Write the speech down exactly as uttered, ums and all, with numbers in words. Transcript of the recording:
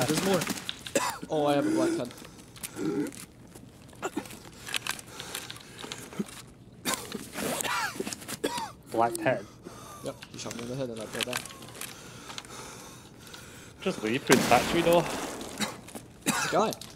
there. There's more. Oh, I have a black head. Black head. Yep, you shot me in the head and I bled out. Just leave through the factory door. There's a guy.